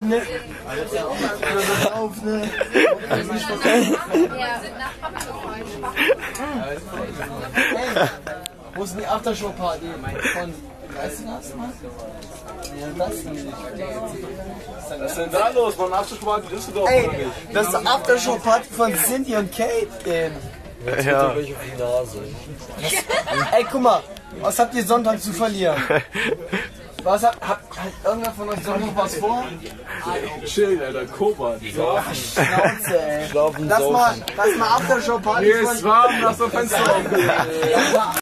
Ne? Auf, ne? Hey, wo ist denn die Aftershow-Party von, weißt du das, Mann? Ja, das nicht. Was ist denn da los? Man Aftershow-Party in Düsseldorf Ey, oder nicht? das ist die Aftershow-Party von Cindy und Kate. Ja. Ey, guck mal, was habt ihr Sonntag zu verlieren? Was hat irgendwer von euch Sonntag was vor? Chill, Alter, Koban. Schnauze, ey. Schlafen, Lass mal Aftershow-Party Hier ist warm, lass doch Fenster aufgehen.